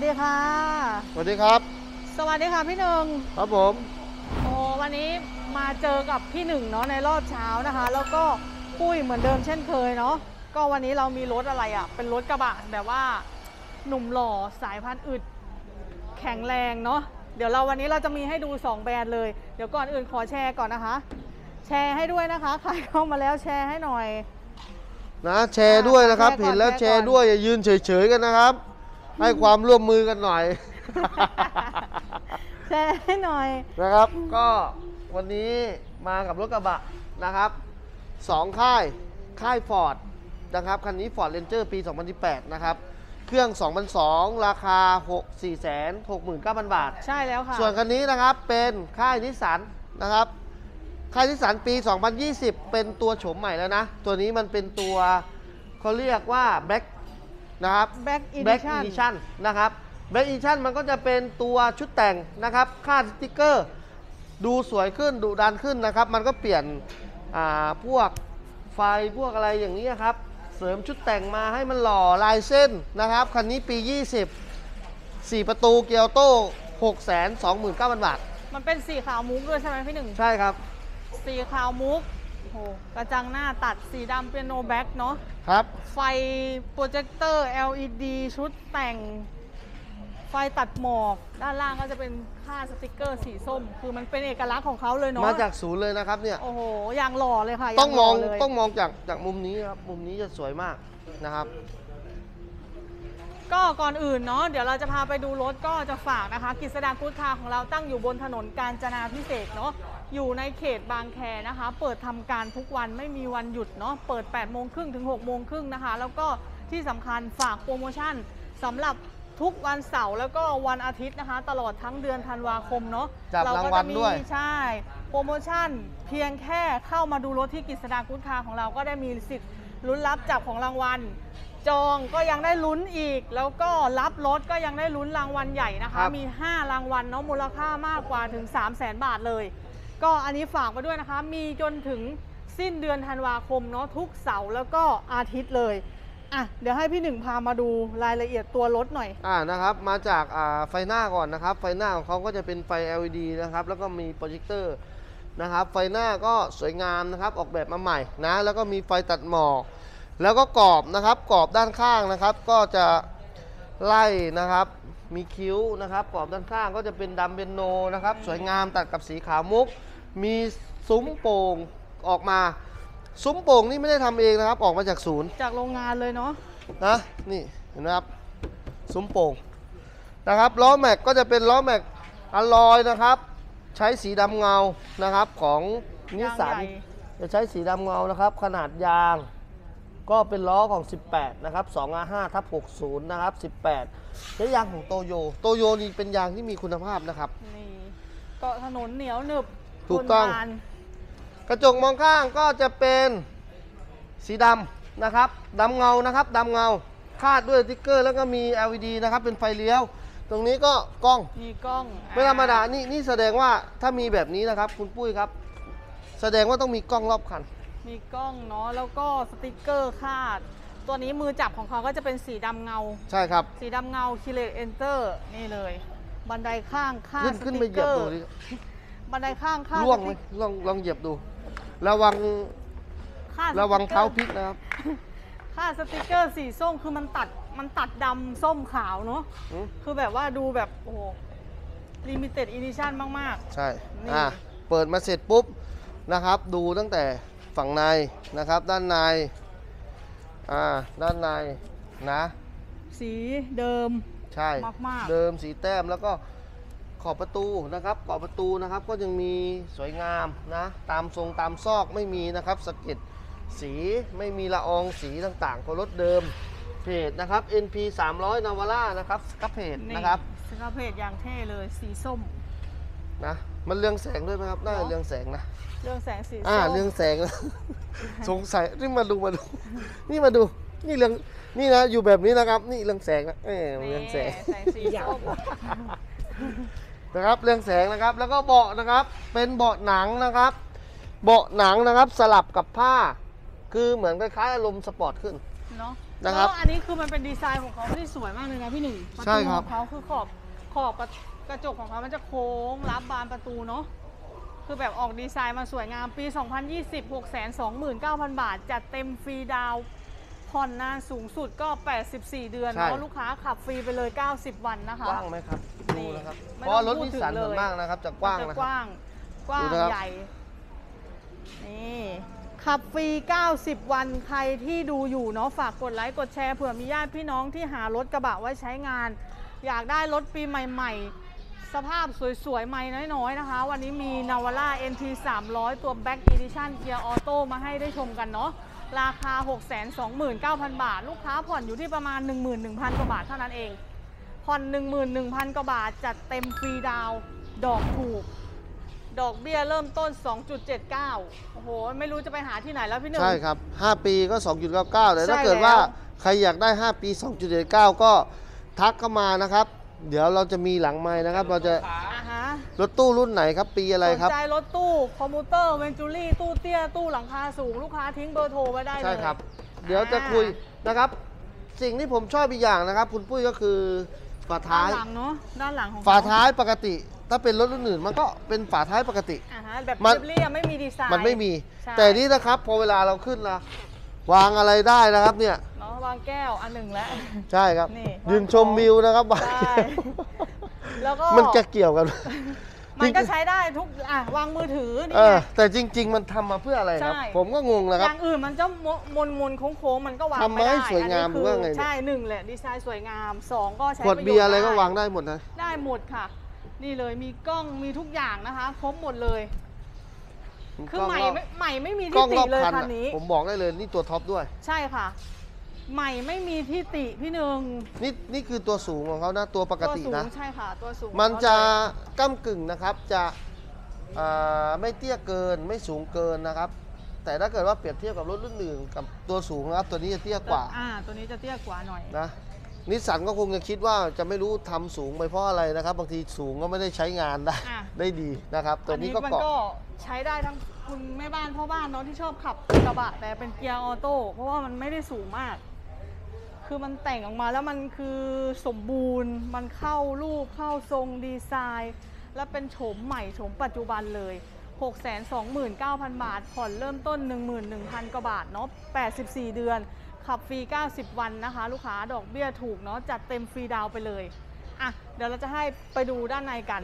ดีค่ะสวัสดีครับสวัสดีค่ะพี่หนึ่งครับผมโอ้วันนี้มาเจอกับพี่หนึ่งเนาะในรอบเช้านะคะ แล้วก็ปุ้ยเหมือนเดิมเช่นเคยเนาะก็วันนี้เรามีรถอะไรอ่ะเป็นรถกระบะแบบว่าหนุ่มหล่อสายพันธุ์อึดแข็งแรงเนาะเดี๋ยววันนี้เราจะมีให้ดู2แบรนด์เลยเดี๋ยวก่อนอื่นขอแชร์ก่อนนะคะ แชร์ให้ด้วยนะคะใครเข้ามาแล้วแชร์ให้หน่อยนะแชร์ด้วยนะครับเห็นแล้วแชร์ด้วยอย่ายืนเฉยๆกันนะครับให้ความร่วมมือกันหน่อยแชร์ให้หน่อยนะครับก็วันนี้มากับรถกระบะนะครับ2ค่ายฟอร์ดนะครับคันนี้ Ford Ranger ปี 2018 นะครับเครื่อง 2002 ราคา 469,000 บาทใช่แล้วค่ะส่วนคันนี้นะครับเป็นค่ายนิสสันนะครับค่ายนิสสันปี 2020 เป็นตัวโฉมใหม่แล้วนะตัวนี้มันเป็นตัวเขาเรียกว่า Black นะครับ Black Edition นะครับ Black Edition มันก็จะเป็นตัวชุดแต่งนะครับค่าสติกเกอร์ดูสวยขึ้นดุดันขึ้นนะครับมันก็เปลี่ยนพวกไฟพวกอะไรอย่างนี้ครับเสริมชุดแต่งมาให้มันหล่อลายเส้นนะครับคันนี้ปี 20 4 ประตูเกียร์โต้ 629,000 บาทมันเป็นสีขาวมุกด้วยใช่ไหมพี่หนึ่งใช่ครับสีขาวมุกโหกระจังหน้าตัดสีดำเปียโนแบ็กเนาะครับไฟโปรเจคเตอร์ LED ชุดแต่งไฟตัดหมอกด้านล่างก็จะเป็นค่าสติกเกอร์สีส้มคือมันเป็นเอกลักษณ์ของเขาเลยเนาะมาจากศูนย์เลยนะครับเนี่ยโอ้โหอย่างหล่อเลยค่ะต้องมองจากมุมนี้ครับมุมนี้จะสวยมากนะครับก็ก่อนอื่นเนาะเดี๋ยวเราจะพาไปดูรถก็จะฝากนะคะกฤษดากู๊ดคาร์ของเราตั้งอยู่บนถนนกาญจนาภิเษกเนาะอยู่ในเขตบางแคนะคะเปิดทำการทุกวันไม่มีวันหยุดเนาะเปิด 8:30 ถึง 6:30 นะคะแล้วก็ที่สำคัญฝากโปรโมชั่นสำหรับทุกวันเสาร์แล้วก็วันอาทิตย์นะคะตลอดทั้งเดือนธันวาคมเนาะเราก็จะมีใช่โปรโมชั่นเพียงแค่เข้ามาดูรถที่กฤษดากู๊ดคาร์ของเราก็ได้มีสิทธิ์ลุ้นรับจับของรางวัลจองก็ยังได้ลุ้นอีกแล้วก็รับรถก็ยังได้ลุ้นรางวัลใหญ่นะคะมี5รางวัลเนาะมูลค่ามากกว่าถึง 300,000 บาทเลยก็อันนี้ฝากไว้ด้วยนะคะมีจนถึงสิ้นเดือนธันวาคมเนาะทุกเสาร์แล้วก็อาทิตย์เลยอ่ะเดี๋ยวให้พี่หนึ่งพามาดูรายละเอียดตัวรถหน่อยนะครับมาจากไฟหน้าก่อนนะครับไฟหน้าของเขาก็จะเป็นไฟ LED นะครับแล้วก็มีโปรเจคเตอร์นะครับไฟหน้าก็สวยงามนะครับออกแบบมาใหม่นะแล้วก็มีไฟตัดหมอกแล้วก็กรอบนะครับกรอบด้านข้างนะครับก็จะไล่นะครับมีคิ้วนะครับกรอบด้านข้างก็จะเป็นดำเปียโนนะครับสวยงามตัดกับสีขาวมุกมีซุ้มโป่งออกมาซุ้มโป่งนี่ไม่ได้ทำเองนะครับออกมาจากศูนย์จากโรงงานเลยเนาะนะนี่เห็นไหมครับซุ้มโป่งนะครับล้อแม็กก็จะเป็นล้อแม็กอลลอยนะครับใช้สีดำเงานะครับของนิสสันจะใช้สีดำเงานะครับขนาดยางก็เป็นล้อของ18นะครับ 2R5/60 นะครับ18ใช้ยางของโตโยนี่เป็นยางที่มีคุณภาพนะครับนี่เกาะถนนเหนียวหนึบถูกต้องกระจกมองข้างก็จะเป็นสีดำนะครับดำเงานะครับดำเงาคาดด้วยสติ๊กเกอร์แล้วก็มี LED นะครับเป็นไฟเลี้ยวตรงนี้ก็กล้องมีกล้องไม่ธรรมดานี่แสดงว่าถ้ามีแบบนี้นะครับคุณปุ้ยครับแสดงว่าต้องมีกล้องรอบคันมีกล้องเนาะแล้วก็สติ๊กเกอร์คาดตัวนี้มือจับของเขาก็จะเป็นสีดำเงาใช่ครับสีดำเงาคีเลตเอนเตอร์นี่เลยบันไดข้างคาดขึ้นไปเหยียบดูดิบันไดข้างคาดล่วงไหมลองเหยียบดูระวังเท้าพลิกนะครับค่าสติกเกอร์สีส้มคือมันตัดดำส้มขาวเนาะคือแบบว่าดูแบบโอ้โหลิมิเต็ดอีดิชั่นมากๆใช่เปิดมาเสร็จปุ๊บนะครับดูตั้งแต่ฝั่งในนะครับด้านในนะสีเดิมใช่มากๆเดิมสีแต้มแล้วก็ขอบประตูนะครับขอบประตูนะครับก็ยังมีสวยงามนะตามทรงตามซอกไม่มีนะครับสะเก็ดสีไม่มีละอองสีต่างๆของรถเดิมเพจนะครับ NP 300 Navara นะครับสกับเพจนะครับสกับเพจอย่างเท่เลยสีส้มนะมันเรืองแสงด้วยไหมครับน่าเรืองแสงนะเรืองแสงสีส้มเรืองแสงสงสัยนี่มาดูนี่มาดูนี่เรืองนี่นะอยู่แบบนี้นะครับนี่เรืองแสงนะเรืองแสงสีส้มนะครับเรืองแสงนะครับแล้วก็เบาะนะครับเป็นเบาะหนังนะครับเบาะหนังนะครับสลับกับผ้าคือเหมือนคล้ายๆอารมณ์สปอร์ตขึ้นเนาะนะครับแล้วอันนี้คือมันเป็นดีไซน์ของเขาที่สวยมากเลยนะพี่หนึ่งประใช่ตูคขรับองเขาคือขอบกระจกของเขามันจะโค้งรับบานประตูเนาะคือแบบออกดีไซน์มาสวยงามปี 2020 629,000 บาท จัดเต็มฟรีดาวน์ผ่อนนานสูงสุดก็ 84 เดือนใช่เนาะลูกค้าขับฟรีไปเลย 90 วันนะคะกว้างไหมครับนี่ดูนะครับไม่เพต้องราะรถพูดนิสถึงสันเลยส่วนมากนะครับจะกว้างจะนะกครับว้างกว้างดูนะครับใหญ่นี่ขับฟรี 90 วันใครที่ดูอยู่เนาะฝากกดไลค์กดแชร์เผื่อมีญาติพี่น้องที่หารถกระบะไว้ใช้งาน อยากได้รถปีใหม่ๆ สภาพสวยๆ ใหม่น้อยๆ นะคะ วันนี้มี Navara NT 300 ตัว Back Edition เกียร์ออโต้มาให้ได้ชมกันเนาะราคา 629,000 บาท ลูกค้าผ่อนอยู่ที่ประมาณ 11,000 กว่าบาทเท่านั้นเอง ผ่อน 11,000 กว่าบาท จัดเต็มฟรีดาวน์ดอกถูก ดอกเบี้ยเริ่มต้น 2.79 โอ้โห ไม่รู้จะไปหาที่ไหนแล้วพี่หนึ่งใช่ครับ 5 ปีก็ 2.99 แต่ถ้าใช่เกิดว่าแล้วใครอยากได้ 5 ปี 2.79 ก็ทักเข้ามานะครับ เดี๋ยวเราจะมีหลังไม้นะครับ เราจะอ่าฮะรถตู้รุ่นไหนครับ ปีอะไรครับสนใจรถตู้ คอมมูเตอร์ เวนจูรี่ ตู้เตี้ย ตู้หลังคาสูง ลูกค้าทิ้งเบอร์โทรไว้ได้เลยใช่ครับ เดี๋ยวจะคุยนะครับ สิ่งที่ผมชอบอีกอย่างนะครับ คุณปุ้ยก็คือฝาด้าท้าน ยหลังเนาะ ด้านหลังของเขฝาท้ายปกติ ถ้าเป็นรถรุ่นอื่นมันก็เป็นฝาท้ายปกติอ่าฮะ แบบมันเรียบๆไม่มีดีไซน์มันไม่มีใช่แต่นี่นะครับพอเวลาเราขึ้นนะวางอะไรได้นะครับเนี่ยเนาะวางแก้วอันหนึ่งแล้วใช่ครับนี่ยืนชมวิวนะครับใช่แล้วก็มันจะเกี่ยวกันมันก็ใช้ได้ทุกวางมือถือนี่เอไงอแต่จริง ๆ มันทำมาเพื่ออะไรครับใช่ผมก็งงนะคอรับย่างอื่นมันจะมนโค้งๆมันก็วางทำมาไม่ได้ให้สวยงามอันนี้หรือว่าไงเนี่ยใช่หนึ่งแหละดีไซน์สวยงามสองก็ใช้ขวดประโยชน์เบียร์อะไรก็ด้วางได้หมดนะได้หมดค่ะ นี่เลยมีกล้องมีทุกอย่างนะคะครบหมดเลย คือใหม่ไม่มีกล้ที่องติรอบเลยคันคันอะนี้ผมบอกได้เลยนี่ตัวท็อปด้วยใช่ค่ะ ใหม่ไม่มีที่ติพี่หนึ่งนี่คือตัวสูงของเขานะตัวปกติตัวสูนะงใช่ค่ะตัวสูงมันจะของเขาเลยก้ำกึ่งนะครับจะไม่เตี้ยเกินไม่สูงเกินนะครับ แต่ถ้าเกิดว่าเปรียบเทียบกับรถรุ่นอื่นกับตัวสูงนะครับตัวนี้จะเตี้ยกว่าตัวนี้จะเตี้ยกว่าหน่อยนะนิสสันก็คงจะคิดว่าจะไม่รู้ทำสูงไปเพราะอะไรนะครับ บางทีสูงก็ไม่ได้ใช้งานได้อ่ะได้ดีนะครับ ตัวนี้ก็มัเกาะก็ใช้ได้ทั้งคุณแม่บ้านพ่อบ้านเนาะที่ชอบขับกระบะแต่เป็นเกียร์ออโต้เพราะว่ามันไม่ได้สูงมาก คือมันแต่งออกมาแล้วมันคือสมบูรณ์ มันเข้ารูปเข้าทรงดีไซน์ และเป็นโฉมใหม่โฉมปัจจุบันเลย 629,000 บาท ผ่อนเริ่มต้น 11,000 กว่าบาทเนาะ84 เดือน ขับฟรี 90 วันนะคะ ลูกค้าดอกเบี้ยถูกเนาะจัดเต็มฟรีดาวน์ไปเลยอ่ะเดี๋ยวเราจะให้ไปดูด้านในกัน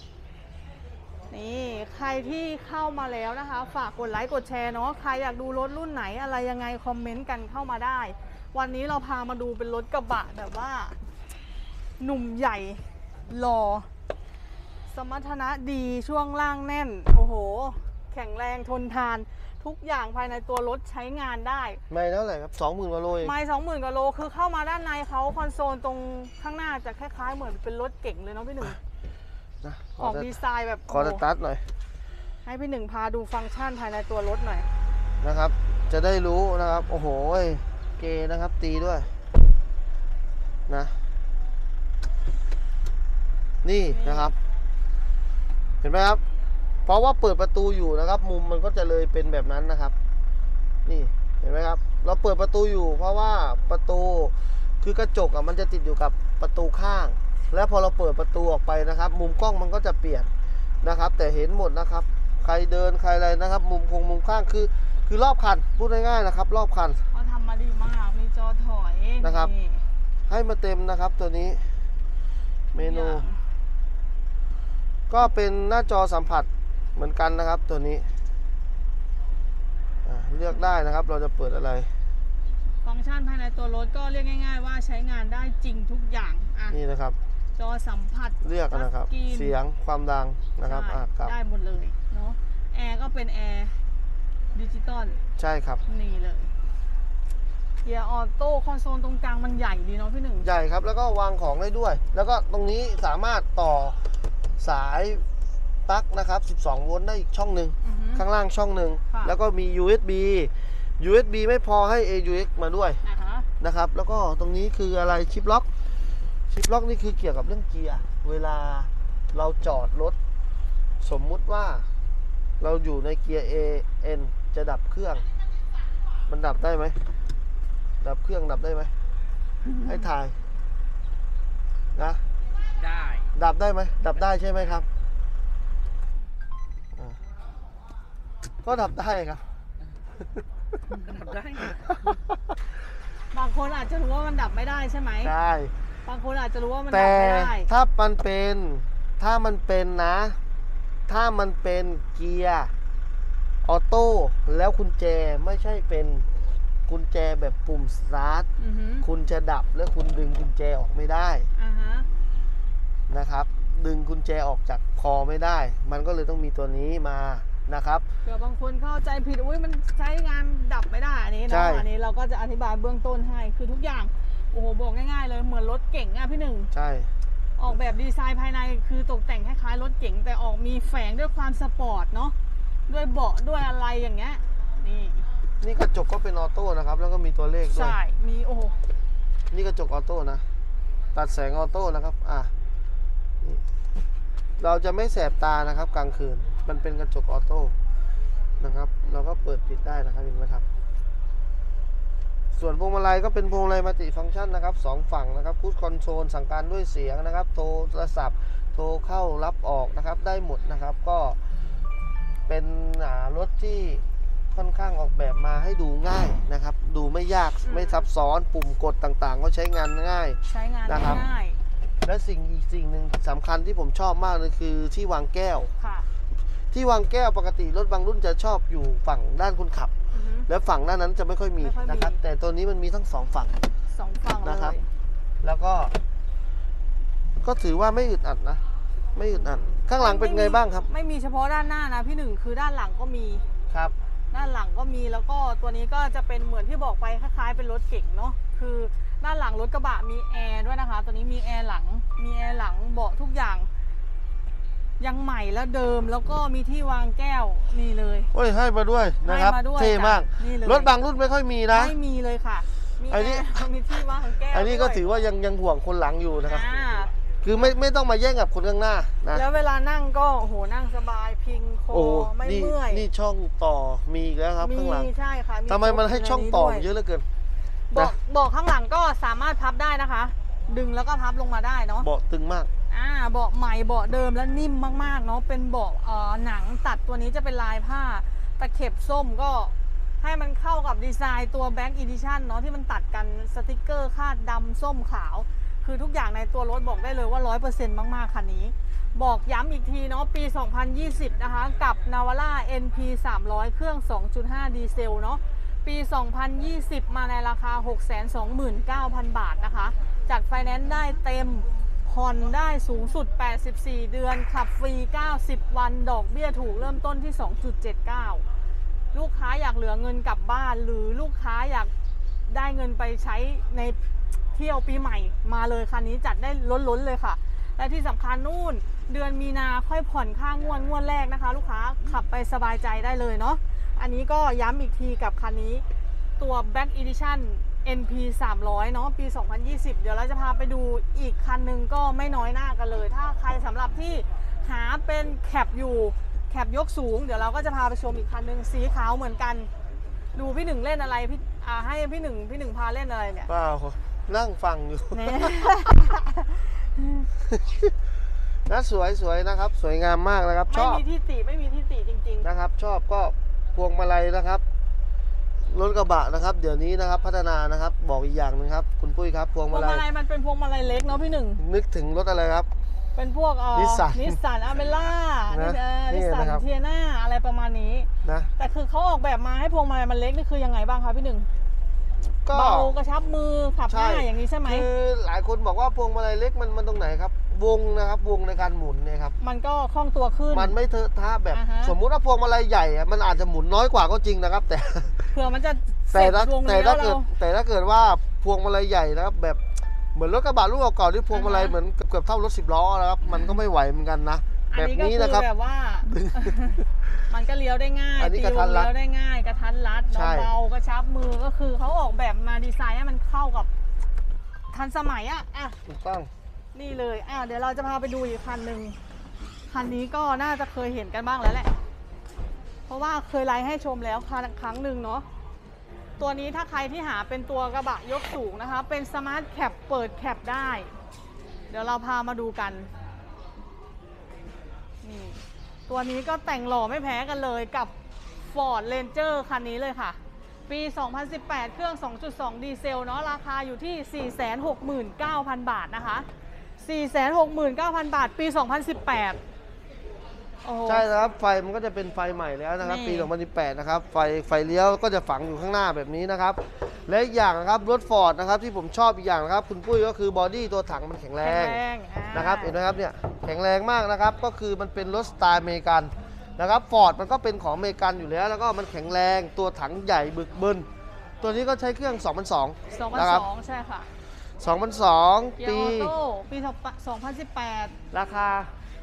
นี่ใครที่เข้ามาแล้วนะคะ ฝากกดไลค์กดแชร์เนาะใครอยากดูรถรุ่นไหนอะไรยังไงคอมเมนต์กันเข้ามาได้ วันนี้เราพามาดูเป็นรถกระบะแบบว่า หนุ่มใหญ่หล่อสมรรถนะดีช่วงล่างแน่น โอ้โห แข็งแรงทนทาน ทุกอย่างภายในตัวรถใช้งานได้ไม่เท่าไหร่ครับ 20,000กว่าโลเองไม่20,000กว่าโลคือเข้ามาด้านในเขาคอนโซลตรงข้างหน้าจะคล้ายๆเหมือนเป็นรถเก๋งเลยเนาะพี่หนึ่งนะออกดีไซน์แบบขอโอ้สตาร์ทหน่อยให้พี่หนึ่งพาดูฟังก์ชันภายในตัวรถหน่อยนะครับ จะได้รู้นะครับ โอ้โหเกนะครับตีด้วยนะนี่นะครับ เห็นไหมครับ เพราะว่าเปิดประตูอยู่นะครับ มุมมันก็จะเลยเป็นแบบนั้นนะครับ นี่เห็นไหมครับ เราเปิดประตูอยู่ เพราะว่าประตูคือกระจกมันจะติดอยู่กับประตูข้าง แล้วพอเราเปิดประตูออกไปนะครับ มุมกล้องมันก็จะเปลี่ยนนะครับ แต่เห็นหมดนะครับ ใครเดินใครอะไรนะครับ มุมข้างคือรอบคันพูดง่ายๆนะครับ รอบคันเขาทำมาดีมาก มีจอถอยนะครับ ให้มาเต็มนะครับตัวนี้เมนู ก็เป็นหน้าจอสัมผัสเหมือนกันนะครับตัวนี้เลือกได้นะครับเราจะเปิดอะไรฟังก์ชันภายในตัวรถก็เรียกง่าย ๆ ว่าใช้งานได้จริงทุกอย่างอ่ะนี่นะครับจอสัมผัสเลือกนะครับทัชสกรีนเสียงความดังนะครับใช่ครับได้หมดเลยเนาะแอร์ก็เป็นแอร์ดิจิตอลใช่ครับนี่เลยเกียร์ออโต้คอนโซลตรงกลางมันใหญ่ดีเนาะพี่หนึ่งใหญ่ครับแล้วก็วางของได้ด้วย แล้วก็ตรงนี้สามารถต่อสายปลั๊กนะครับ12โวลต์ได้อีกช่องหนึ่งอือฮึข้างล่างช่องหนึ่งค่ะแล้วก็มี USB ไม่พอให้ AUX มาด้วยอ่าฮะนะครับ แล้วก็ตรงนี้คืออะไรชิปล็อกนี่คือเกี่ยวกับเรื่องเกียร์เวลาเราจอดรถสมมุติว่าเราอยู่ในเกียร์ AN จะดับเครื่องมันดับได้ไหมดับเครื่องดับได้ไหม ให้ถ่ายนะได้ดับได้ไหมดับได้ใช่ไหมครับอ่าก็ดับได้ครับดับได้บางคนอาจจะรู้ว่ามันดับไม่ได้ใช่ไหมใช่บางคนอาจจะรู้ว่ามันดัแต่บไม่ได้ถ้ามันเป็นถ้ามันเป็นนะ ถ้ามันเป็นเกียร์ออโต้แล้วกุญแจไม่ใช่เป็นกุญแจแบบปุ่มสตาร์ทอือฮึคุณจะดับแล้วคุณดึงกุญแจออกไม่ได้อ่าฮะนะครับ ดึงกุญแจออกจากคอไม่ได้ มันก็เลยต้องมีตัวนี้มานะครับเผื่อบางคนเข้าใจผิดอุ้ยมันใช้งานดับไม่ได้อันนี้ใช่เนาะอันนี้เราก็จะอธิบายเบื้องต้นให้คือทุกอย่างโอ้โหบอกง่ายๆเลยเหมือนรถเก๋งอะพี่หนึ่งใช่ออกแบบดีไซน์ภายในคือตกแต่งคล้ายๆรถเก๋งแต่ออกมีแฝงด้วยความสปอร์ตเนาะด้วยเบาะด้วยอะไรอย่างเงี้ยนี่นี่กระจกก็เป็นออโต้นะครับ แล้วก็มีตัวเลขด้วยใช่มีโอ้โหนี่กระจกออโต้นะ ตัดแสงออโต้นะครับนี่เราจะไม่แสบตานะครับกลางคืน มันเป็นกระจกออโต้นะครับ เราก็เปิดปิดได้นะครับเห็นไหมครับ ส่วนพวงมาลัยก็เป็นพวงมาลัยมัลติฟังก์ชันนะครับ2ฝั่งนะครับคูดคอนโซลสั่งการด้วยเสียงนะครับ โทรศัพท์โทรเข้ารับออกนะครับ ได้หมดนะครับ ก็เป็นรถที่ค่อนข้างออกแบบมาให้ดูง่ายนะครับ ดูไม่ยากไม่ซับซ้อนปุ่มกดต่างๆ ก็ใช้งานง่ายใช้งานนะครับง่ายและอีกสิ่งหนึ่งสำคัญที่ผมชอบมากเลยคือที่วางแก้วค่ะที่วางแก้วปกติรถบางรุ่นจะชอบอยู่ฝั่งด้านคนขับอือฮึแล้วฝั่งด้านนั้นจะไม่ค่อยมีไม่ค่อยมีนะครับ แต่ตัวนี้มันมีทั้งสองฝั่งสองฝั่งเลนะครับยแล้วก็ถือว่าไม่อึดอัดนะ ไม่อึดอัดข้างหลังเป็นไงบ้างครับไม่มีเฉพาะด้านหน้านะพี่หนึ่งคือด้านหลังก็มีครับด้านหลังก็มีแล้วก็ตัวนี้ก็จะเป็นเหมือนที่บอกไปคล้ายๆเป็นรถเก๋งเนาะคือด้านหลังรถกระบะมีแอร์ด้วยนะคะ ตัวนี้มีแอร์หลังเบาะทุกอย่าง ยังใหม่และเดิมแล้วก็มีที่วางแก้วนี่เลยโอ้ยให้มาด้วยนะครับให้มาด้วยเท่มากจ้ะนี่เลยรถบางรุ่นไม่ค่อยมีนะไม่มีเลยค่ะมีอันนี้แอร์มีที่วางแก้วอันนี้ก็ด้วยถือว่ายังห่วงคนหลังอยู่นะครับอ่าคือไม่ต้องมาแย่งกับคนข้างหน้านะแล้วเวลานั่งก็โอ้โหนั่งสบายพิงคอโอ้ไม่นี่เมื่อยนี่ช่องต่อมีอีกแล้วครับมีข้างหลังใช่ค่ะทำไมมันให้ช่องต่อเยอะเหลือเกินบอกข้างหลังก็สามารถพับได้นะคะ ดึงแล้วก็พับลงมาได้เนาะเบาะตึงมากเบาะใหม่เบาะเดิมและนิ่มมากๆเนาะเป็นเบาะหนังตัดตัวนี้จะเป็นลายผ้าตะเข็บส้มก็ให้มันเข้ากับดีไซน์ตัว Black Edition เนาะที่มันตัดกันสติกเกอร์คาดดำส้มขาว คือทุกอย่างในตัวรถบอกได้เลยว่า 100% มากๆคันนี้ บอกย้ำอีกทีเนาะปี 2020 นะคะกับ Navara NP 300 เครื่อง 2.5 ดีเซลเนาะปี 2020 มาในราคา 629,000 บาทนะคะจัดไฟแนนซ์ได้เต็มผ่อนได้สูงสุด 84 เดือน ขับฟรี 90 วัน ดอกเบี้ยถูกเริ่มต้นที่ 2.79 ลูกค้าอยากเหลือเงินกลับบ้านหรือลูกค้าอยากได้เงินไปใช้ในเที่ยวปีใหม่มาเลยคันนี้จัดได้ล้นๆเลยค่ะ และที่สำคัญนู่นเดือนมีนาค่อยผ่อนค่างวดแรกนะคะ ลูกค้าขับไปสบายใจได้เลยเนาะอันนี้ก็ย้ำอีกทีกับคันนี้ตัว Black Edition NP 300 เนาะปี 2020 เดี๋ยวเราจะพาไปดูอีกคันหนึ่งก็ไม่น้อยหน้ากันเลย ถ้าใครสำหรับที่หาเป็นแคปอยู่แคปยกสูงเดี๋ยวเราก็จะพาไปชมอีกคันหนึ่งสีขาวเหมือนกัน ดูพี่หนึ่งเล่นอะไรพี่ให้พี่หนึ่งพาเล่นอะไรเนี่ยเปล่านั่งฟังอยู่เนี่ยนะสวยนะครับ สวยงามมากนะครับ ชไม่อบมีที่ติไม่มีที่ติจริงนะครับ ชอบก็พวงมาลัยนะครับรถกระบะนะครับ เดี๋ยวนี้นะครับพัฒนานะครับ บอกอีกอย่างหนึงครับ คุณปุ้ยครับพวงๆพวมาง ลัมาลัยยมันเป็นพวงมาลัยเล็กเนาะพี่หนึ่งนึกถึงรถอะไรครับเป็นพวก Nissan นิสสันอเมล่านะนินี่สสันนะครับเทียน่าอะไรประมาณนี้นะแต่คือเขาออกแบบมาให้พวงมาลัยมันเล็กนี่คือยังไงบ้างคะพี่หนึ่งก็เบากระชับมือขับง่ายอย่างนี้ใช่ไหมคือหลายคนบอกว่าพวงมาลัยเล็กมันตรงไหนครับ วงนะครับวงในการหมุนเนี่ยครับมันก็คล่องตัวขึ้นมันไม่เทอะทะแบบอ่าฮะสมมุติว่าพวงมาลัยใหญ่อะมันอาจจะหมุนน้อยกว่าก็จริงนะครับ แต่เผื่อมันจะเสแต่ร็จถ้าวงแต่เลี้ยวถ้าเกิเราดแต่ถ้าเกิดว่าพวงมาลัยใหญ่นะครับแบบเหมือนรถกระบะรุ่นเก่าๆที่พวงมาลัยอ่าฮะเหมือนเกือบเท่ารถ10 ล้อนะครับมันก็ไม่ไหวเหมือนกันนะอันแบบนี้ก็นี้คือนะครับแบบว่า มันก็เลี้ยวได้ง่ายอันนี้ตีกระทัวน งรัดเลี้ยวได้ง่ายกระทันรัดใช่เบาๆกระชับมือก็คือเขาออกแบบมาดีไซน์ให้มันเข้ากับทันสมัยอ่ะถูกต้องนี่เลยเดี๋ยวเราจะพาไปดูอีกคันหนึ่งคันนี้ก็น่าจะเคยเห็นกันบ้างแล้วแหละเพราะว่าเคยไลฟ์ให้ชมแล้วครั้งหนึ่งเนาะตัวนี้ถ้าใครที่หาเป็นตัวกระบะยกสูงนะคะ เป็นสมาร์ทแคปเปิดแคปได้ เดี๋ยวเราพามาดูกันนี่ตัวนี้ก็แต่งหล่อไม่แพ้กันเลยกับ Ford Ranger คันนี้เลยค่ะ ปี 2018 เครื่อง 2.2 ดีเซลเนาะราคาอยู่ที่ 469,000 บาทนะคะ 469,000 บาท ปี 2018 โอ้โหใช่นะครับไฟมันก็จะเป็นไฟใหม่แล้วนะครับนี่ปี 2018 นะครับไฟเลี้ยวก็จะฝังอยู่ข้างหน้าแบบนี้นะครับ และอีกอย่างนะครับรถฟอร์ดนะครับที่ผมชอบอีกอย่างนะครับคุณปุ้ยก็คือบอดี้ตัวถังมันแข็งแรง นะครับเห็นไหมครับเนี่ยแข็งแรงมากนะครับก็คือมันเป็นรถสไตล์อเมริกันนะครับฟอร์ดมันก็เป็นของอเมริกันอยู่แล้วแล้วก็มันแข็งแรงตัวถังใหญ่บึกบึนตัวนี้ก็ใช้เครื่อง 2002 นะครับ 2002 ใช่ค่ะ 2002 เกียปีร์ออโต้ปี 2018 ราคา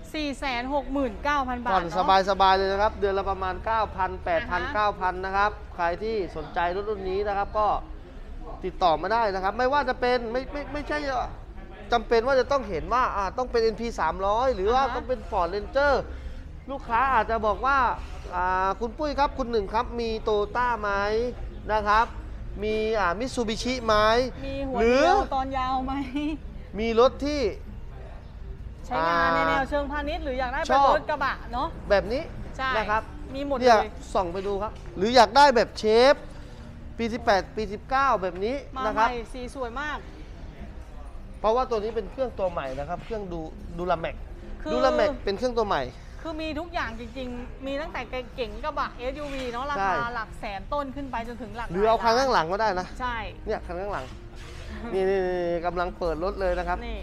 469,000 บาทผ่อนเนาะสบายเลยนะครับเดือนละประมาณ 9,000 8,000 9,000 นะครับใครที่สนใจรถรุ่นนี้นะครับก็ติดต่อมาได้นะครับไม่ว่าจะเป็นไม่ใช่จำเป็นว่าจะต้องเห็นว่าต้องเป็น NP 300 หรือว่าต้องเป็น Ford Ranger ลูกค้าอาจจะบอกว่าคุณปุ้ยครับคุณหนึ่งครับมีโตต้าไหมนะครับมีมิตซูบิชิไหมมีหัวหรือเดียวตอนยาวไหมมีรถที่ใช้งานในแนวเชิงพาณิชย์หรืออยากได้ชเป็นอบรถกระบะเนาะแบบนี้ใช่นะครับมีหมดเนี่ยเลยส่องไปดูครับ หรืออยากได้แบบเชฟปี 18 ปี 19 แบบนี้มานะใหครับม่สีสวยมากเพราะว่าตัวนี้เป็นเครื่องตัวใหม่นะครับ เครื่องดูลาแม็กคือดูลาแม็กเป็นเครื่องตัวใหม่คือมีทุกอย่างจริงๆ มีตั้งแต่เก๋งกระบะ SUV เนาะราใช่คาหลักแสนต้นขึ้นไปจนถึงหลักหรือเอาคันล้ข้างหลังก็ได้นะใช่เนี่ยคันข้างหลัง นี่กำลังเปิดรถเลยนะครับนี่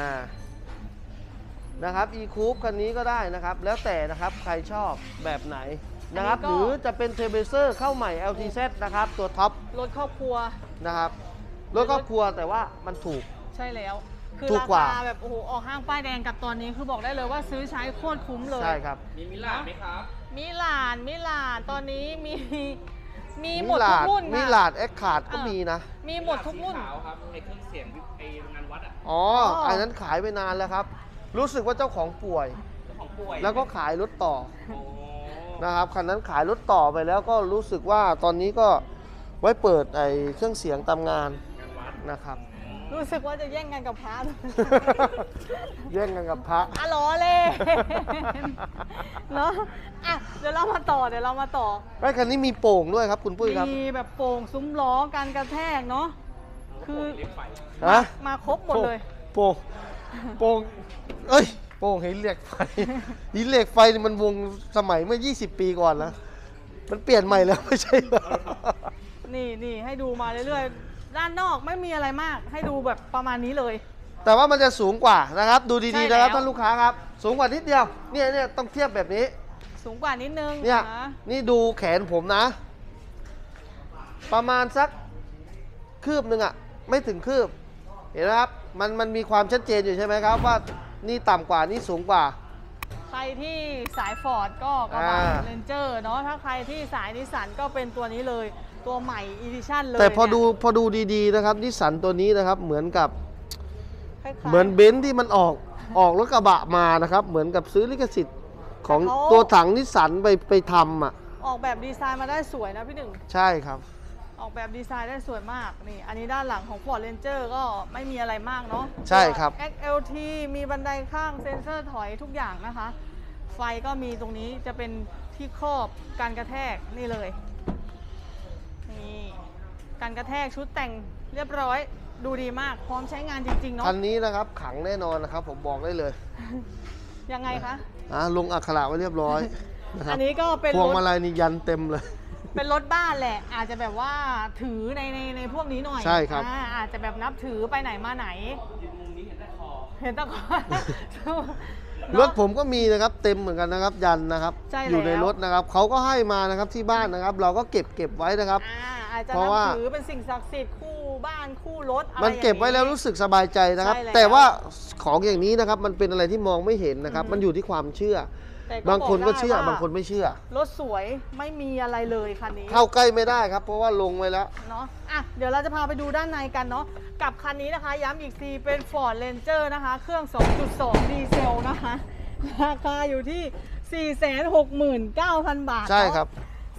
นะครับ e-coupe คันนี้ก็ได้นะครับ แล้วแต่นะครับใครชอบแบบไหนนะครับ หรือจะเป็นเทเบเซอร์เข้าใหม่ LTZ นะครับ ตัวท็อปรถครอบครัวนะครับรถครอบครัวแต่ว่ามันถูกใช่แล้ว คือถูกรากว่าคาแบบโอ้โหออกห้างป้ายแดงกับตอนนี้คือบอกได้เลยว่าซื้อใช้โคตรคุ้มเลยใช่ครับมีมิลาดไหมครับมิลานตอนนี้มีหมมิดลาทุดกรุ่นมิค่ะลาดแอคคาร์ดก็มีนะมีหมดทุกรุ่นสีขาวครับไอเครื่องเสียงไองานวัดอ่ะอ๋ออ๋ออัอันนั้นขายไปนานแล้วครับ รู้สึกว่าเจ้าของป่วยเจ้าของป่วยแล้วก็ขายรถต่อโอ้นะครับคันนั้นขายรถต่อไปแล้วก็รู้สึกว่าตอนนี้ก็ไว้เปิดไอ้เครื่องเสียงตามงานงานวัดนะครับรู้สึกว่าจะแย่งกันกับพระแย่งกันกับพระล้อเลย เนาะอ่ะเดี๋ยวเรามาต่อไอ้คันนี้มีโป่งด้วยครับคุณปุ้ยครับมีแบบโป่งซุ้มล้อการกระแทกเนาะคือเล็บไฟฮะมาครบหมดเลยโป่งเอ้ยโป่งหินเหล็กไฟ หินเหล็กไฟนี่มันวงสมัยเมื่อ 20 ปีก่อนนะมันเปลี่ยนใหม่แล้วไม่ใช่เหรอนี่ให้ดูมาเรื่อยๆ ด้านนอกไม่มีอะไรมาก ให้ดูแบบประมาณนี้เลยแต่ว่ามันจะสูงกว่านะครับ ดูใช่ดีๆนะครับแล้วท่านลูกค้าครับ สูงกว่านิดเดียวเนี่ยต้องเทียบแบบนี้สูงกว่านิดนึงเนี่ยนะนี่ดูแขนผมนะ ประมาณสักคืบหนึ่งอะไม่ถึงคืบ เห็นไหมครับมันมีความชัดเจนอยู่ใช่ไหมครับว่านี่ต่ำกว่านี่สูงกว่าใครที่สายฟอร์ดก็กระบะอ่าเรนเจอร์เนาะถ้าใครที่สายนิสสันก็เป็นตัวนี้เลย ตัวใหม่อีดิชั่นเลยแต่พอเนี่ยดูดีๆนะครับนิสสันตัวนี้นะครับเหมือนกับคล้ายๆเหมือนเบนซ์ที่มันออกรถกระบะมานะครับ เหมือนกับซื้อลิขสิทธิ์ของแต่เขาตัวถังนิสสันไปทำอ่ะออกแบบดีไซน์มาได้สวยนะพี่หนึ่งใช่ครับออกแบบดีไซน์ได้สวยมากนี่อันนี้ด้านหลังของ Ford Ranger ก็ไม่มีอะไรมากเนาะใช่ครับตัว XLT มีบันไดข้างเซ็นเซอร์ถอยทุกอย่างนะคะ ไฟก็มีตรงนี้จะเป็นที่ครอบการกระแทกนี่เลยนี่การกระแทกชุดแต่งเรียบร้อยดูดีมากพร้อมใช้งานจริงๆเนาะคันนี้นะครับขังแน่นอนนะครับ ผมบอกได้เลยยังไงคะลงอักขระไว้เรียบร้อยนะครัอับนนี้ก็เป็นพวงรถมาลัยนี่ยันเต็มเลยเป็นรถบ้านแหละ อาจจะแบบว่าถือในพวกนี้หน่อยใช่ครับอาจจะแบบนับถือไปไหนมาไหนมุมนี้เห็นได้คอเห็นตะกอนรถผมก็มีนะครับเต็มเหมือนกันนะครับยันนะครับใช่แล้วอยู่ในรถนะครับเขาก็ให้มานะครับที่บ้านนะครับ เราก็เก็บไว้นะครับอาจจะเพราะนับว่าถือเป็นสิ่งศักดิ์สิทธิ์คู่บ้านคู่รถอะไรมันเก็บไว้แล้วอย่างนี้รู้สึกสบายใจนะครับใช่แล้วแต่ว่าของอย่างนี้นะครับมันเป็นอะไรที่มองไม่เห็นนะครับ มันอยู่ที่ความเชื่อแต่บางคนก็เชื่อได้ว่บางคนไม่เชื่อรถสวยไม่มีอะไรเลยคันนี้เข้าใกล้ไม่ได้ครับ เพราะว่าลงไว้แล้วเนาะอ่ะเดี๋ยวเราจะพาไปดูด้านในกันเนาะกับคันนี้นะคะ ย้ำอีกทีเป็น Ford Ranger นะคะ เครื่อง 2.2 ดีเซลนะคะราคาอยู่ที่ 469,000 บาทใช่ครับ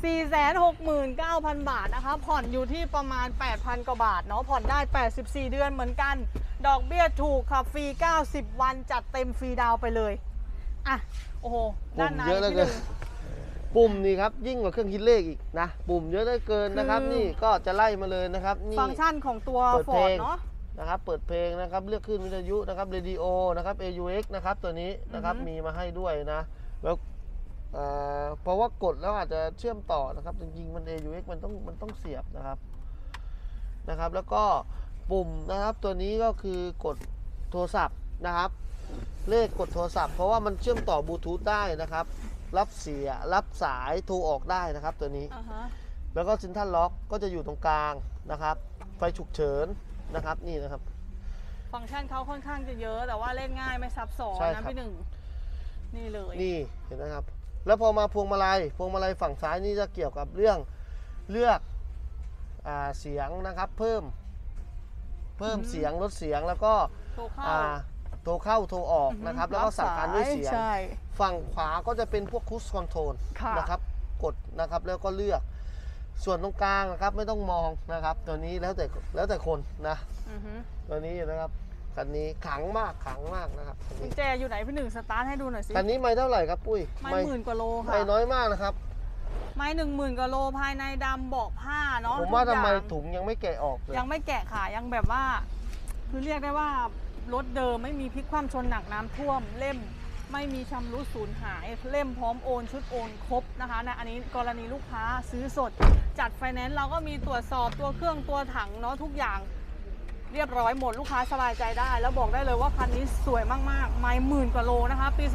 469,000 บาทนะคะผ่อนอยู่ที่ประมาณ 8,000 กว่าบาทเนาะผ่อนได้ 84 เดือนเหมือนกัน ดอกเบี้ยถูกค่ะฟรี 90 วันจัดเต็มฟรีดาวน์ไปเลยอ่ะโอ้โหด้านในเยอะเหลือพี่หเกินึ่นงปุ่มนี่ครับยิ่งกว่าเครื่องคิดเลขอีกนะปุ่มเยอะเหลือเกินนะครับคือนี่ก็จะไล่มาเลยนะครับนี่ฟังก์ชันของตัวเปิดฟเพอลร์ดงเนาะนะครับเปิดเพลงนะครับเลือกขึ้นวิทยุนะครับเรดิโอนะครับ AUX นะครับตัวนี้นะครับอือฮึมีมาให้ด้วยนะแล้วเพราะว่ากดแล้วอาจจะเชื่อมต่อนะครับจริงๆมัน AUX มันต้องเสียบนะครับแล้วก็ปุ่มนะครับตัวนี้ก็คือกดโทรศัพท์นะครับเลขกดโทรศัพท์เพราะว่ามันเชื่อมต่อบลูทูธได้นะครับรับสายโทรออกได้นะครับตัวนี้อ่าฮะแล้วก็เซ็นทรัลล็อกก็จะอยู่ตรงกลางนะครับไฟฉุกเฉินนะครับนี่นะครับฟังก์ชันเขาค่อนข้างจะเยอะแต่ว่าเล่นง่ายไม่ซับซ้อนใช่ครันะบพี่หนึ่งนี่เลยนี่เห็นนะครับแล้วพอมาพวงมาลัยฝั่งซ้ายนี่จะเกี่ยวกับเรื่องเลือกเสียงนะครับเพิ่มเสียงลดเสียงแล้วก็โทรเข้าโทรเข้าโทรออกนะครับแล้วก็สั่งการด้วยเสียงใช่ฝั่งขวาก็จะเป็นพวกคูสคอนโทรลค่ะนะครับกดนะครับแล้วก็เลือกส่วนตรงกลางนะครับไม่ต้องมองนะครับตัวนี้แล้วแต่คนนะอือฮึตัวนี้นะครับคันนี้ขังมากนะครับคันกุนี้ญแจอยู่ไหนพี่หนึ่งสตาร์ทให้ดูหน่อยสิคันนี้ไม่เท่าไหร่ครับปุ้ยไม่หมื่นกว่าโลค่ะไม่น้อยมากนะครับไม่10,000 กว่าโลภายในดำเบาะผ้าเนาะผมว่าทุทำกไมอย่างถุงยังไม่แกะออกเลยยังไม่แกะค่ะยังแบบว่า คือเรียกได้ว่ารถเดิมไม่มีพลิกคว่ำชนหนักน้ำท่วมเล่มไม่มีชำรุดสูญหายเล่มพร้อมโอนชุดโอนครบนะคะนะอันนี้กรณีลูกค้าซื้อสดจัดไฟแนนซ์เราก็มีตรวจสอบตัวเครื่องตัวถังเนาะทุกอย่างเรียบร้อยหมดลูกค้าสบายใจได้ แล้วบอกได้เลยว่าคันนี้สวยมากๆไม่หมื่นกว่าโลนะคะปี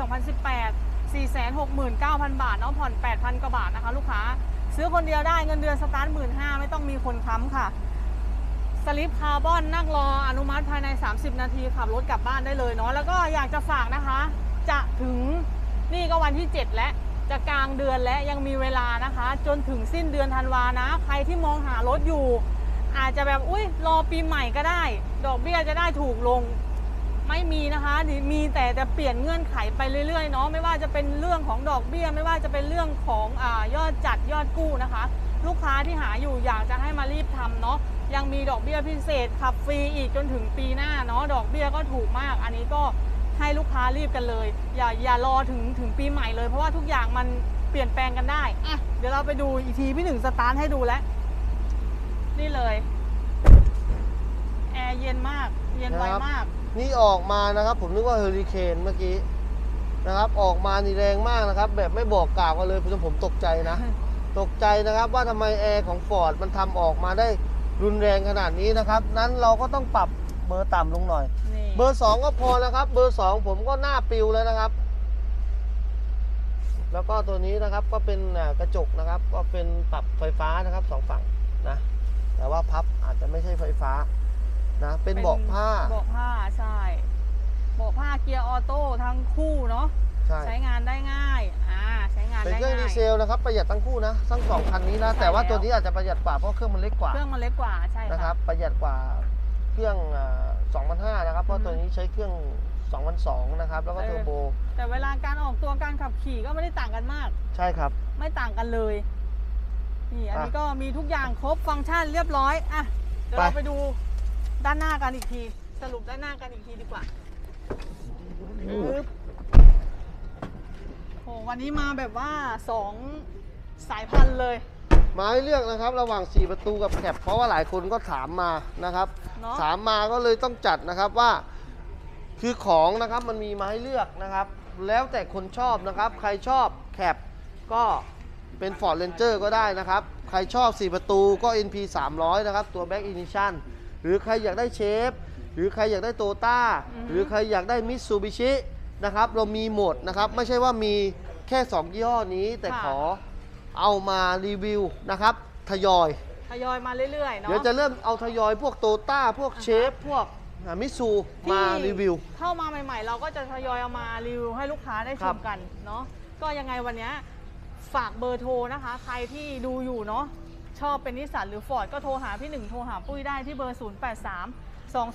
2018 469,000 บาทเนาะผ่อน 8,000 กว่าบาทนะคะลูกค้าซื้อคนเดียวได้เงินเดือนสตาร์ท 15,000 ไม่ต้องมีคนค้ำค่ะสลิปคาร์บอนนั่งรออนุมัติภายใน 30 นาทีขับรถกลับบ้านได้เลยเนาะแล้วก็อยากจะฝากนะคะจะถึงนี่ก็วันที่ 7 แล้วจะกลางเดือนและยังมีเวลานะคะ จนถึงสิ้นเดือนธันวานะใครที่มองหารถอยู่ อาจจะแบบอุ้ยรอปีใหม่ก็ได้ดอกเบี้ยจะได้ถูกลงไม่มีนะคะมีแต่จะเปลี่ยนเงื่อนไขไปเรื่อยๆเนาะไม่ว่าจะเป็นเรื่องของดอกเบี้ยไม่ว่าจะเป็นเรื่องของยอดจัดยอดกู้นะคะ ลูกค้าที่หาอยู่อยากจะให้มารีบทำเนาะยังมีดอกเบี้ยพิเศษขับฟรีอีกจนถึงปีหน้าเนาะดอกเบี้ยก็ถูกมากอันนี้ก็ให้ลูกค้ารีบกันเลยอย่ารอถึงปีใหม่เลยเพราะว่าทุกอย่างมันเปลี่ยนแปลงกันได้อ่ะเดี๋ยวเราไปดูอีกทีพี่หนึ่งสตาร์ทให้ดูแล้วนี่เลยแอร์เย็นมากเย็นไวมากนี่ออกมานะครับผมนึกว่าเฮอริเคนเมื่อกี้นะครับออกมานี่แรงมากนะครับแบบไม่บอกกล่าวกันเลยผมตกใจนะ ตกใจนะครับว่าทำไมแอร์ของฟอร์ดมันทำออกมาได้รุนแรงขนาดนี้นะครับนั้นเราก็ต้องปรับเบอร์ต่ำลงหน่อยนี่เบอร์ 2 ก็พอนะครับเบอร์ 2 ผมก็หน้าปิวแล้วนะครับ แล้วก็ตัวนี้นะครับก็เป็นกระจกนะครับก็เป็นปรับไฟฟ้านะครับ2ฝั่งนะแต่ว่าพับอาจจะไม่ใช่ไฟฟ้านะเป็นเบาะผ้าเบาะผ้าใช่เบาะผ้าเกียร์ออโต้ทั้งคู่เนาะใช่ใช้งานได้ง่ายใช้งานเป็นได้เครื่องดีง่ายเซลนะครับประหยัดทั้งคู่นะทั้งสองคันนี้นะใช่แต่ว่าแล้วตัวนี้อาจจะประหยัดกว่าเพราะเครื่องมันเล็กกว่าเครื่องมันเล็กกว่าใช่นะครับประหยัดกว่าเครื่อง2,500นะครับเพราะตัวนี้ใช้เครื่อง2,200นะครับแล้วก็เทอร์โบแต่เวลาการออกตัวการขับขี่ก็ไม่ได้ต่างกันมากใช่ครับไม่ต่างกันเลยนี่อันนี้อ่ะก็มีทุกอย่างครบฟังก์ชันเรียบร้อยอ่ะเดี๋ยวไปเราไปดูด้านหน้ากันอีกทีสรุปด้านหน้ากันอีกทีดีกว่าปึ๊บโหวันนี้มาแบบว่า2 สายพันธุ์เลยมาให้เลือกนะครับระหว่าง 4 ประตูกับแคปเพราะว่าหลายคนก็ถามมานะครับเนาะถามมาก็เลยต้องจัดนะครับว่าคือของนะครับมันมีมาให้เลือกนะครับ แล้วแต่คนชอบนะครับใครชอบแคปก็เป็น Ford Ranger ก็ได้นะครับใครชอบ 4 ประตูก็ NP 300นะครับตัว Back Ignition หรือใครอยากได้เชฟหรือใครอยากได้โตต้าหรือใครอยากได้ Mitsubishi นะครับเรามีหมดนะครับไม่ใช่ว่ามีแค่ 2 ยี่ห้อนี้แต่ขอเอามารีวิวนะครับทยอยทยอยมาเรื่อยๆเนาะเดี๋ยวจะเริ่มเอาทยอยพวกโตต้าพวกเชฟพวกมิตซูมารีวิวเข้ามาใหม่ๆ เราก็จะทยอยเอามารีวิวให้ลูกค้าได้ชครัมบกันเนาะก็ยังไงวันนี้ฝากเบอร์โทรนะคะ ใครที่ดูอยู่เนาะชอบเป็นนิสสันหรือฟอร์ดก็โทรหาพี่หนึ่งโทรหาปุ้ยได้ที่เบอร์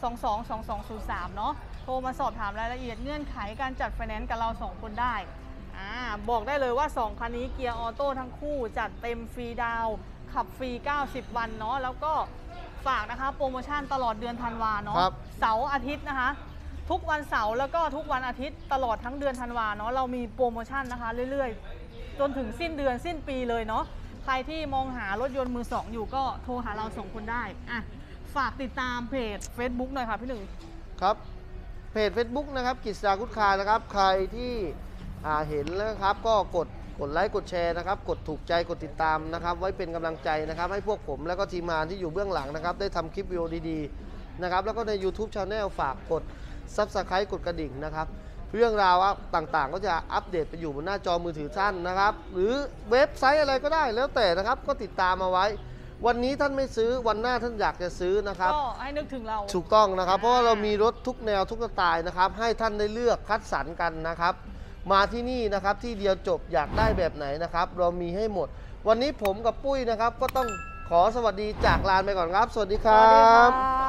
0832222203 เนาะโทรมาสอบถามรายละเอียดเงื่อนไขการจัดไฟแนนซ์กับเรา2 คนได้บอกได้เลยว่า 2 คันนี้เกียร์ออโต้ทั้งคู่จัดเต็มฟรีดาวน์ขับฟรี 90 วันเนาะแล้วก็ฝากนะคะโปรโมชั่นตลอดเดือนธันวาเนาะเสาร์อาทิตย์นะคะทุกวันเสาร์แล้วก็ทุกวันอาทิตย์ตลอดทั้งเดือนธันวาเนาะเรามีโปรโมชั่นนะคะเรื่อยๆจนถึงสิ้นเดือนสิ้นปีเลยเนาะใครที่มองหารถยนต์มือสองอยู่ก็โทรหาเรา2 คนได้ฝากติดตามเพจ Facebook หน่อยค่ะพี่หนึ่งครับเพจ Facebook นะครับกฤษดากุ๊ดคาร์นะครับใครที่เห็นแล้วนะครับก็กดไลค์กดแชร์นะครับกดถูกใจกดติดตามนะครับไว้เป็นกำลังใจนะครับให้พวกผมแล้วก็ทีมงานที่อยู่เบื้องหลังนะครับได้ทำคลิปวิดีโอดีๆนะครับแล้วก็ใน YouTube Channel ฝากกด Subscribe กดกระดิ่งนะครับเรื่องราวต่างๆก็จะอัปเดตไปอยู่บนหน้าจอมือถือท่านนะครับหรือเว็บไซต์อะไรก็ได้แล้วแต่นะครับก็ติดตามมาไว้วันนี้ท่านไม่ซื้อวันหน้าท่านอยากจะซื้อนะครับก็ให้นึกถึงเราถูกต้องนะครับเพราะว่าเรามีรถทุกแนวทุกสไตล์นะครับให้ท่านได้เลือกคัดสรรกันนะครับมาที่นี่นะครับที่เดียวจบอยากได้แบบไหนนะครับเรามีให้หมดวันนี้ผมกับปุ้ยนะครับก็ต้องขอสวัสดีจากลานไปก่อนครับสวัสดีครัสวัสดีบค่ะ